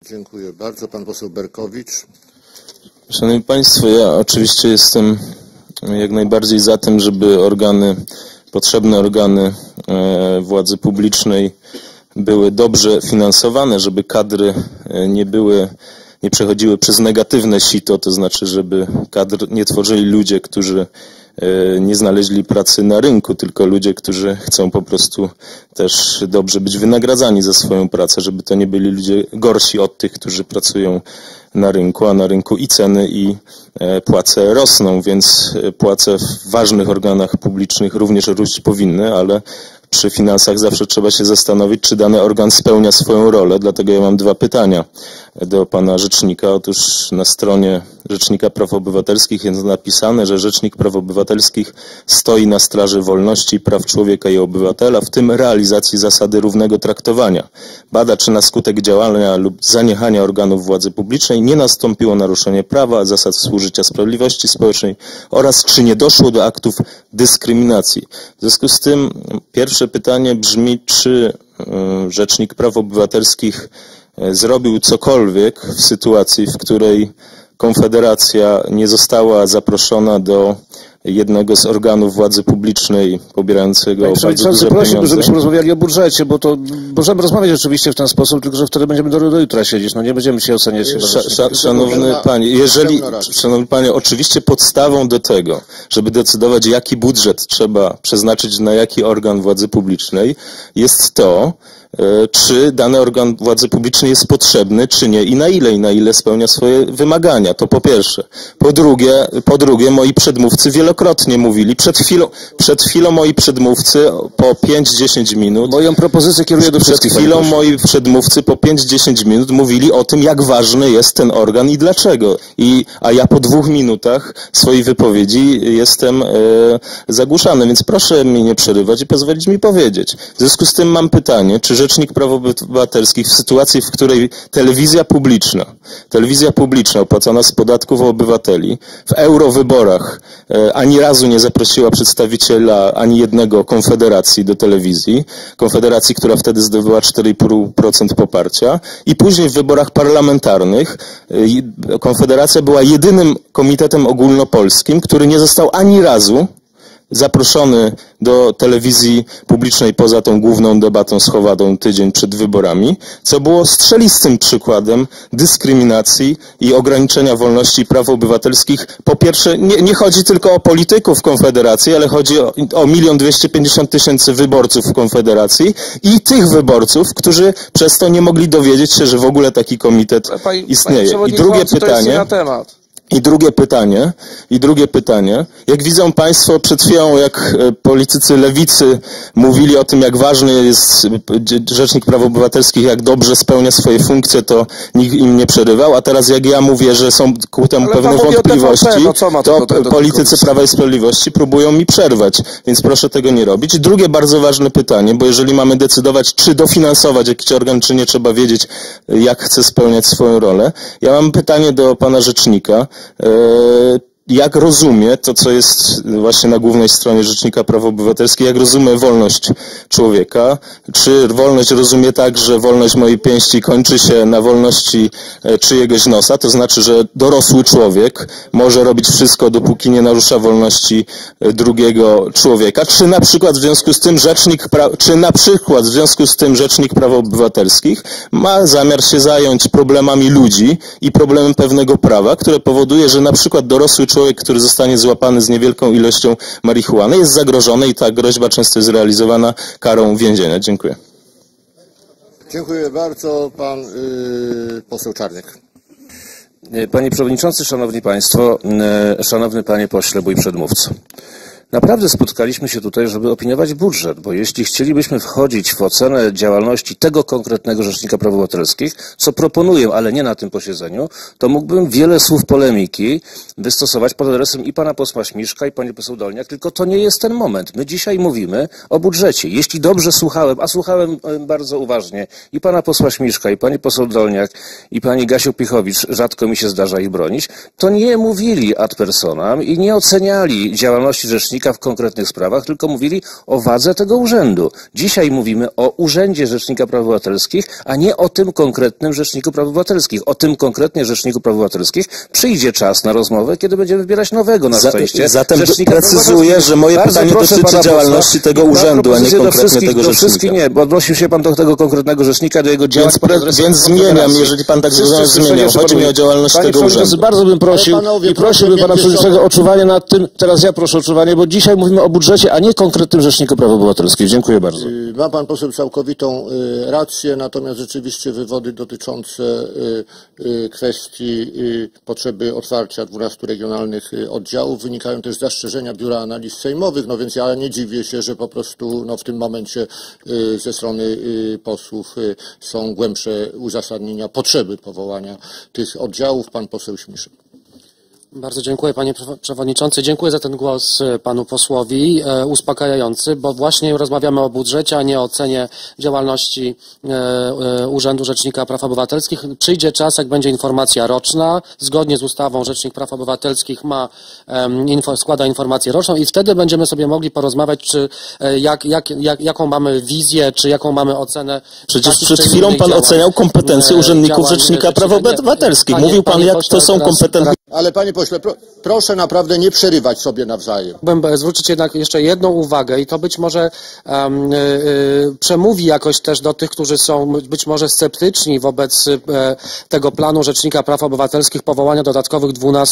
Dziękuję bardzo. Pan poseł Berkowicz. Szanowni Państwo, ja oczywiście jestem jak najbardziej za tym, żeby potrzebne organy władzy publicznej były dobrze finansowane, żeby kadry nie przechodziły przez negatywne sito, to znaczy, żeby kadr nie tworzyli ludzie, którzy nie znaleźli pracy na rynku, tylko ludzie, którzy chcą po prostu też dobrze być wynagradzani za swoją pracę, żeby to nie byli ludzie gorsi od tych, którzy pracują na rynku, a na rynku i ceny, i płace rosną, więc płace w ważnych organach publicznych również rósć powinny, ale przy finansach zawsze trzeba się zastanowić, czy dany organ spełnia swoją rolę. Dlatego ja mam dwa pytania do pana rzecznika. Otóż na stronie Rzecznika Praw Obywatelskich jest napisane, że Rzecznik Praw Obywatelskich stoi na straży wolności, praw człowieka i obywatela, w tym realizacji zasady równego traktowania. Bada, czy na skutek działania lub zaniechania organów władzy publicznej nie nastąpiło naruszenie prawa, zasad współżycia sprawiedliwości społecznej oraz czy nie doszło do aktów dyskryminacji. W związku z tym pierwsze pytanie brzmi, czy Rzecznik Praw Obywatelskich zrobił cokolwiek w sytuacji, w której Konfederacja nie została zaproszona do jednego z organów władzy publicznej pobierającego bardzo duże pieniądze. Żebyśmy rozmawiali o budżecie, bo to możemy rozmawiać oczywiście w ten sposób, tylko że wtedy będziemy do jutra siedzieć. No nie będziemy się oceniać. Szanowny panie, oczywiście podstawą do tego, żeby decydować, jaki budżet trzeba przeznaczyć na jaki organ władzy publicznej, jest to, czy dany organ władzy publicznej jest potrzebny, czy nie i na ile spełnia swoje wymagania. To po pierwsze. Po drugie, moi przedmówcy wielokrotnie mówili, przed chwilą moi przedmówcy po 5-10 minut. Moją propozycję kieruję do wszystkich. Przed chwilą moi przedmówcy po 5-10 minut mówili o tym, jak ważny jest ten organ i dlaczego. A ja po 2 minutach swojej wypowiedzi jestem zagłuszany, więc proszę mi nie przerywać i pozwolić mi powiedzieć. W związku z tym mam pytanie, czy Rzecznik Praw Obywatelskich w sytuacji, w której telewizja publiczna opłacana z podatków obywateli w eurowyborach ani razu nie zaprosiła przedstawiciela ani jednego Konfederacji do telewizji, Konfederacji, która wtedy zdobyła 4,5% poparcia i później w wyborach parlamentarnych Konfederacja była jedynym komitetem ogólnopolskim, który nie został ani razu zaproszony do telewizji publicznej poza tą główną debatą schowaną tydzień przed wyborami, co było strzelistym przykładem dyskryminacji i ograniczenia wolności i praw obywatelskich. Po pierwsze, nie chodzi tylko o polityków Konfederacji, ale chodzi o 1 250 000 wyborców Konfederacji i tych wyborców, którzy przez to nie mogli dowiedzieć się, że w ogóle taki komitet istnieje. I drugie pytanie, jak widzą Państwo przed chwilą, jak politycy lewicy mówili o tym, jak ważny jest Rzecznik Praw Obywatelskich, jak dobrze spełnia swoje funkcje, to nikt im nie przerywał, a teraz jak ja mówię, że są ku temu pewne wątpliwości, to politycy Prawa i Sprawiedliwości próbują mi przerwać, więc proszę tego nie robić. I drugie bardzo ważne pytanie, bo jeżeli mamy decydować, czy dofinansować jakiś organ, czy nie, trzeba wiedzieć, jak chce spełniać swoją rolę. Ja mam pytanie do pana rzecznika. Jak rozumie to, co jest właśnie na głównej stronie Rzecznika Praw Obywatelskich, jak rozumie wolność człowieka? Czy wolność rozumie tak, że wolność mojej pięści kończy się na wolności czyjegoś nosa? To znaczy, że dorosły człowiek może robić wszystko, dopóki nie narusza wolności drugiego człowieka? Czy na przykład w związku z tym Rzecznik Praw Obywatelskich ma zamiar się zająć problemami ludzi i problemem pewnego prawa, które powoduje, że na przykład dorosły człowiek, który zostanie złapany z niewielką ilością marihuany, jest zagrożony i ta groźba często jest realizowana karą więzienia. Dziękuję. Dziękuję bardzo. Pan poseł Czarnek. Panie Przewodniczący, Szanowni Państwo, Szanowny Panie Pośle, mój przedmówco. Naprawdę spotkaliśmy się tutaj, żeby opiniować budżet, bo jeśli chcielibyśmy wchodzić w ocenę działalności tego konkretnego Rzecznika Praw Obywatelskich, co proponuję, ale nie na tym posiedzeniu, to mógłbym wiele słów polemiki wystosować pod adresem i pana posła Śmiszka, i pani poseł Dolniak, tylko to nie jest ten moment. My dzisiaj mówimy o budżecie. Jeśli dobrze słuchałem, a słuchałem bardzo uważnie i pana posła Śmiszka, i pani poseł Dolniak, i pani Gasiuk-Pihowicz, rzadko mi się zdarza ich bronić, to nie mówili ad personam i nie oceniali działalności Rzecznika rzecznika w konkretnych sprawach, tylko mówili o wadze tego urzędu. Dzisiaj mówimy o Urzędzie Rzecznika Praw Obywatelskich, a nie o tym konkretnym Rzeczniku Praw Obywatelskich. O tym konkretnie Rzeczniku Praw Obywatelskich przyjdzie czas na rozmowę, kiedy będziemy wybierać nowego na szczęście. Zatem precyzuję, że moje pytanie dotyczy działalności tego urzędu, a nie konkretnie tego rzecznika. Nie, bo odnosił się pan do tego konkretnego rzecznika, do jego działań. Więc zmieniam, jeżeli pan tak zmieniał. Chodzi mi o działalność tego urzędu. Bardzo bym prosił i prosiłbym pana przewodniczącego o czuwanie nad tym. Teraz ja proszę o czuwanie, bo dzisiaj mówimy o budżecie, a nie konkretnym Rzeczniku Praw Obywatelskich. Dziękuję bardzo. Ma pan poseł całkowitą rację, natomiast rzeczywiście wywody dotyczące kwestii potrzeby otwarcia 12 regionalnych oddziałów wynikają też z zastrzeżenia Biura Analiz Sejmowych, no więc ja nie dziwię się, że po prostu w tym momencie ze strony posłów są głębsze uzasadnienia potrzeby powołania tych oddziałów. Pan poseł Śmiszek. Bardzo dziękuję, panie przewodniczący. Dziękuję za ten głos panu posłowi uspokajający, bo właśnie rozmawiamy o budżecie, a nie o ocenie działalności Urzędu Rzecznika Praw Obywatelskich. Przyjdzie czas, jak będzie informacja roczna. Zgodnie z ustawą Rzecznik Praw Obywatelskich składa informację roczną i wtedy będziemy sobie mogli porozmawiać, czy jaką mamy wizję, czy jaką mamy ocenę. Przecież przed chwilą pan oceniał kompetencje urzędników Rzecznika Praw Obywatelskich. Mówił pan, jak to są kompetencje. Ale panie pośle, proszę naprawdę nie przerywać sobie nawzajem. Chciałbym zwrócić jednak jeszcze jedną uwagę i to być może przemówi jakoś też do tych, którzy są być może sceptyczni wobec tego planu Rzecznika Praw Obywatelskich powołania dodatkowych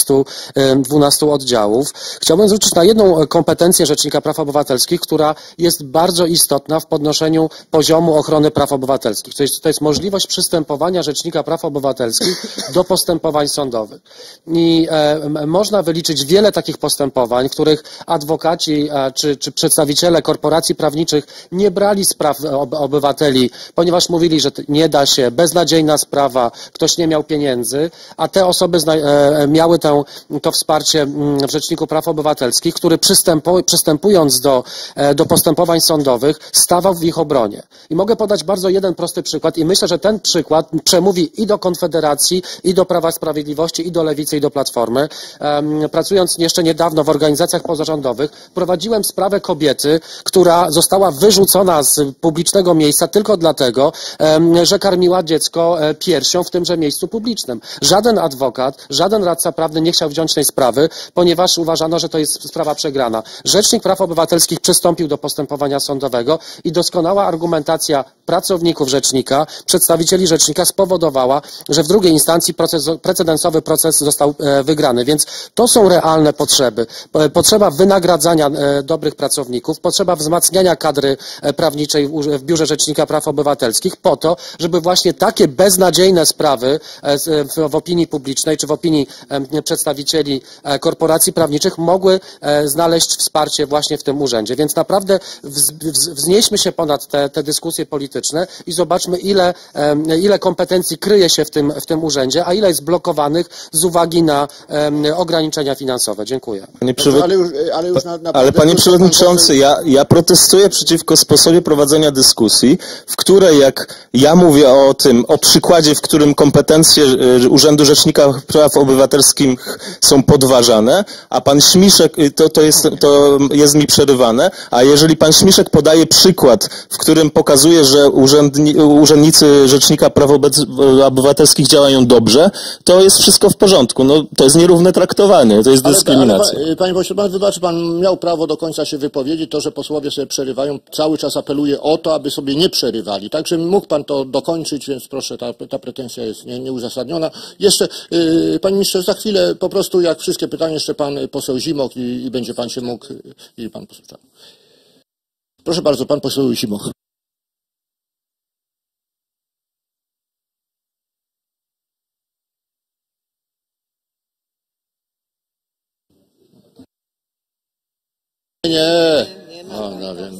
12 oddziałów. Chciałbym zwrócić na jedną kompetencję Rzecznika Praw Obywatelskich, która jest bardzo istotna w podnoszeniu poziomu ochrony praw obywatelskich. To jest możliwość przystępowania Rzecznika Praw Obywatelskich do postępowań sądowych. I można wyliczyć wiele takich postępowań, w których adwokaci czy przedstawiciele korporacji prawniczych nie brali spraw obywateli, ponieważ mówili, że nie da się, beznadziejna sprawa, ktoś nie miał pieniędzy, a te osoby miały to wsparcie w Rzeczniku Praw Obywatelskich, który przystępując do postępowań sądowych stawał w ich obronie. I mogę podać bardzo jeden prosty przykład i myślę, że ten przykład przemówi i do Konfederacji, i do Prawa i Sprawiedliwości, i do Lewicy, i do Platformy. Pracując jeszcze niedawno w organizacjach pozarządowych, prowadziłem sprawę kobiety, która została wyrzucona z publicznego miejsca tylko dlatego, że karmiła dziecko piersią w tymże miejscu publicznym. Żaden adwokat, żaden radca prawny nie chciał wziąć tej sprawy, ponieważ uważano, że to jest sprawa przegrana. Rzecznik Praw Obywatelskich przystąpił do postępowania sądowego i doskonała argumentacja pracowników rzecznika, przedstawicieli rzecznika spowodowała, że w drugiej instancji precedensowy proces został wygrany. Więc to są realne potrzeby. Potrzeba wynagradzania dobrych pracowników, potrzeba wzmacniania kadry prawniczej w Biurze Rzecznika Praw Obywatelskich po to, żeby właśnie takie beznadziejne sprawy w opinii publicznej czy w opinii przedstawicieli korporacji prawniczych mogły znaleźć wsparcie właśnie w tym urzędzie. Więc naprawdę wznieśmy się ponad te dyskusje polityczne i zobaczmy, ile kompetencji kryje się w tym urzędzie, a ile jest blokowanych z uwagi na ograniczenia finansowe. Dziękuję. Ale panie przewodniczący, ja protestuję przeciwko sposobie prowadzenia dyskusji, w której jak ja mówię o przykładzie, w którym kompetencje Urzędu Rzecznika Praw Obywatelskich są podważane, a pan Śmiszek, to jest mi przerywane, a jeżeli pan Śmiszek podaje przykład, w którym pokazuje, że urzędnicy Rzecznika Praw Obywatelskich działają dobrze, to jest wszystko w porządku. No, to jest nierówne traktowanie, to jest dyskryminacja. Panie pośle, pan wybaczy, pan miał prawo do końca się wypowiedzieć. To, że posłowie sobie przerywają, cały czas apeluję o to, aby sobie nie przerywali. Także mógł pan to dokończyć, więc proszę, ta pretensja jest nieuzasadniona. Jeszcze, panie ministrze, za chwilę po prostu, jak wszystkie pytania, jeszcze pan poseł Zimoch i będzie pan się mógł, i pan poseł Czarnek. Proszę bardzo, pan poseł Zimoch. Nie. No wiem.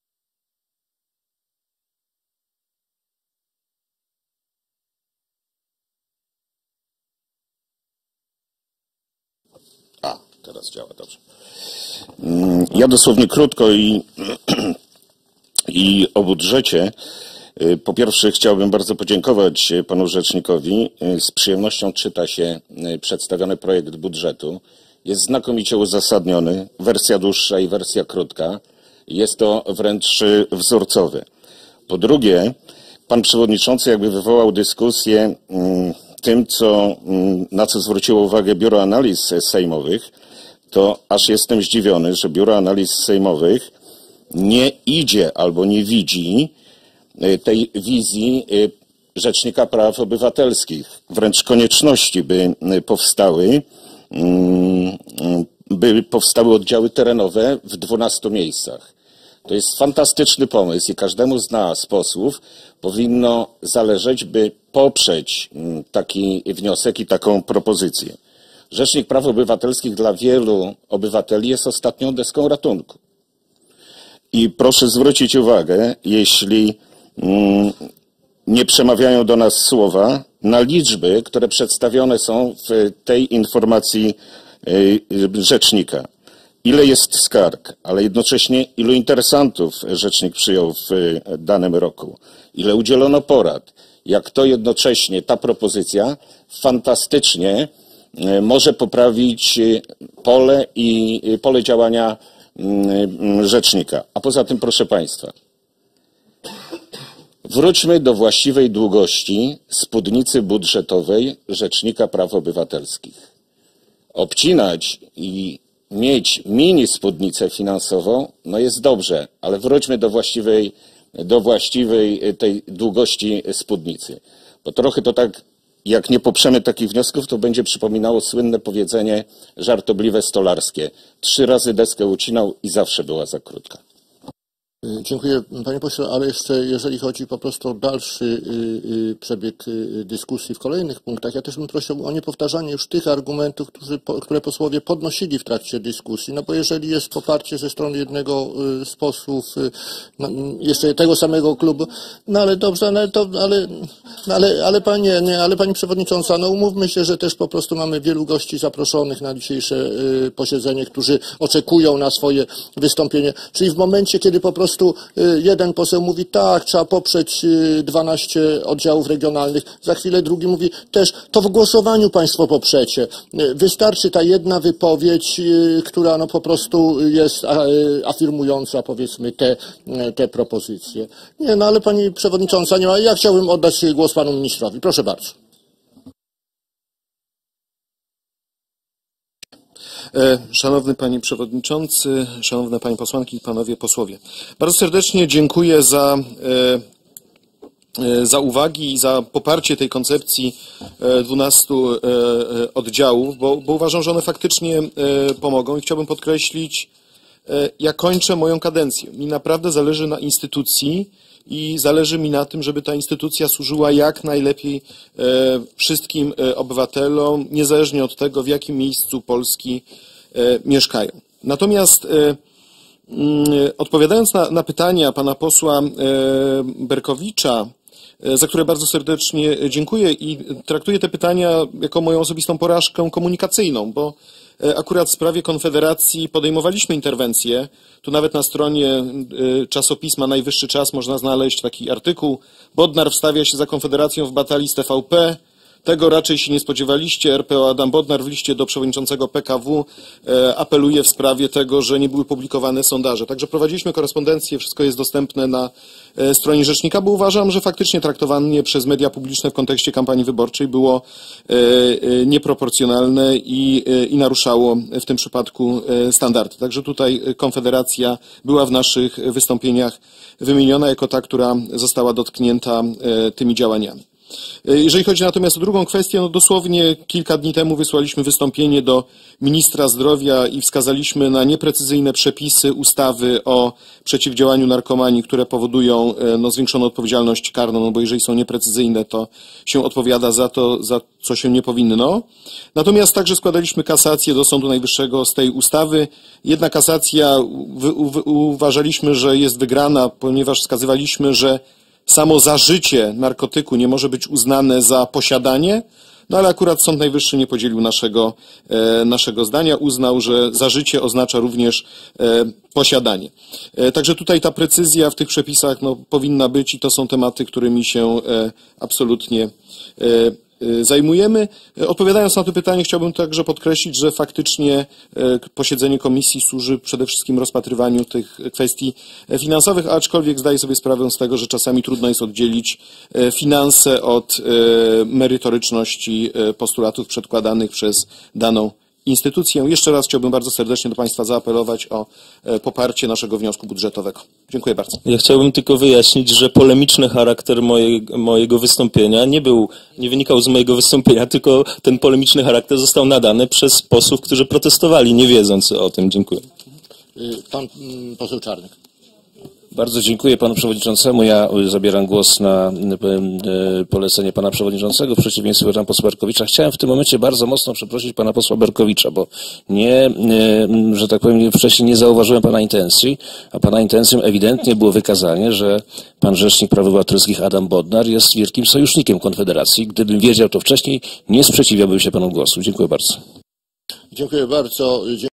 Teraz działa, dobrze. Ja dosłownie krótko i o budżecie. Po pierwsze chciałbym bardzo podziękować panu rzecznikowi. Z przyjemnością czyta się przedstawiony projekt budżetu jest znakomicie uzasadniony, wersja dłuższa i wersja krótka. Jest to wręcz wzorcowe. Po drugie, pan przewodniczący jakby wywołał dyskusję tym, na co zwróciło uwagę Biuro Analiz Sejmowych, to aż jestem zdziwiony, że Biuro Analiz Sejmowych nie idzie albo nie widzi tej wizji Rzecznika Praw Obywatelskich, wręcz konieczności, by powstały oddziały terenowe w 12 miejscach. To jest fantastyczny pomysł i każdemu z nas, posłów, powinno zależeć, by poprzeć taki wniosek i taką propozycję. Rzecznik Praw Obywatelskich dla wielu obywateli jest ostatnią deską ratunku. I proszę zwrócić uwagę, jeśli nie przemawiają do nas słowa, na liczby, które przedstawione są w tej informacji rzecznika. Ile jest skarg, ale jednocześnie ilu interesantów rzecznik przyjął w danym roku, ile udzielono porad, jak to jednocześnie ta propozycja fantastycznie może poprawić pole działania rzecznika. A poza tym, proszę Państwa, wróćmy do właściwej długości spódnicy budżetowej Rzecznika Praw Obywatelskich. Obcinać i mieć mini spódnicę finansową, no jest dobrze, ale wróćmy do właściwej tej długości spódnicy. Bo trochę to tak, jak nie poprzemy takich wniosków, to będzie przypominało słynne powiedzenie żartobliwe stolarskie. 3 razy deskę ucinał i zawsze była za krótka. Dziękuję, panie pośle, ale jeszcze jeżeli chodzi po prostu o dalszy przebieg dyskusji w kolejnych punktach, ja też bym prosił o niepowtarzanie już tych argumentów, które posłowie podnosili w trakcie dyskusji, no bo jeżeli jest poparcie ze strony jednego z posłów, jeszcze tego samego klubu, no ale dobrze, ale pani przewodnicząca, no umówmy się, że też po prostu mamy wielu gości zaproszonych na dzisiejsze posiedzenie, którzy oczekują na swoje wystąpienie, czyli w momencie, kiedy po prostu jeden poseł mówi tak, trzeba poprzeć 12 oddziałów regionalnych, za chwilę drugi mówi też, to w głosowaniu państwo poprzecie. Wystarczy ta jedna wypowiedź, która no po prostu jest afirmująca, powiedzmy, te propozycje. Nie, no ale pani przewodnicząca nie ma, ja chciałbym oddać głos panu ministrowi. Proszę bardzo. Szanowny Panie Przewodniczący, Szanowne Panie Posłanki i Panowie Posłowie. Bardzo serdecznie dziękuję za uwagi i za poparcie tej koncepcji 12 oddziałów, bo uważam, że one faktycznie pomogą i chciałbym podkreślić, ja kończę moją kadencję. Mi naprawdę zależy na instytucji i zależy mi na tym, żeby ta instytucja służyła jak najlepiej wszystkim obywatelom, niezależnie od tego, w jakim miejscu Polski mieszkają. Natomiast odpowiadając na pytania pana posła Berkowicza, za które bardzo serdecznie dziękuję i traktuję te pytania jako moją osobistą porażkę komunikacyjną, bo akurat w sprawie Konfederacji podejmowaliśmy interwencję. Tu nawet na stronie czasopisma Najwyższy Czas można znaleźć taki artykuł. Bodnar wstawia się za Konfederacją w batalii z TVP. Tego raczej się nie spodziewaliście. RPO Adam Bodnar w liście do przewodniczącego PKW apeluje w sprawie tego, że nie były publikowane sondaże. Także prowadziliśmy korespondencję, wszystko jest dostępne na stronie rzecznika, bo uważam, że faktycznie traktowanie przez media publiczne w kontekście kampanii wyborczej było nieproporcjonalne i naruszało w tym przypadku standardy. Także tutaj Konfederacja była w naszych wystąpieniach wymieniona jako ta, która została dotknięta tymi działaniami. Jeżeli chodzi natomiast o drugą kwestię, no dosłownie kilka dni temu wysłaliśmy wystąpienie do ministra zdrowia i wskazaliśmy na nieprecyzyjne przepisy ustawy o przeciwdziałaniu narkomanii, które powodują zwiększoną odpowiedzialność karną, no bo jeżeli są nieprecyzyjne, to się odpowiada za to, za co się nie powinno. Natomiast także składaliśmy kasację do Sądu Najwyższego z tej ustawy. Jedna kasacja uważaliśmy, że jest wygrana, ponieważ wskazywaliśmy, że samo zażycie narkotyku nie może być uznane za posiadanie, no ale akurat Sąd Najwyższy nie podzielił naszego zdania, uznał, że zażycie oznacza również posiadanie. Także tutaj ta precyzja w tych przepisach powinna być i to są tematy, którymi się absolutnie zajmujemy. Odpowiadając na to pytanie, chciałbym także podkreślić, że faktycznie posiedzenie komisji służy przede wszystkim rozpatrywaniu tych kwestii finansowych, aczkolwiek zdaję sobie sprawę z tego, że czasami trudno jest oddzielić finanse od merytoryczności postulatów przedkładanych przez daną instytucję. Jeszcze raz chciałbym bardzo serdecznie do Państwa zaapelować o poparcie naszego wniosku budżetowego. Dziękuję bardzo. Ja chciałbym tylko wyjaśnić, że polemiczny charakter mojego wystąpienia nie wynikał z mojego wystąpienia, tylko ten polemiczny charakter został nadany przez posłów, którzy protestowali, nie wiedząc o tym. Dziękuję. Pan poseł Czarnek. Bardzo dziękuję panu przewodniczącemu. Ja zabieram głos na polecenie pana przewodniczącego w przeciwieństwie do pana posła Berkowicza. Chciałem w tym momencie bardzo mocno przeprosić pana posła Berkowicza, bo że tak powiem, wcześniej nie zauważyłem pana intencji, a pana intencją ewidentnie było wykazanie, że pan rzecznik praw obywatelskich Adam Bodnar jest wielkim sojusznikiem Konfederacji. Gdybym wiedział to wcześniej, nie sprzeciwiałbym się panu głosu. Dziękuję bardzo. Dziękuję bardzo.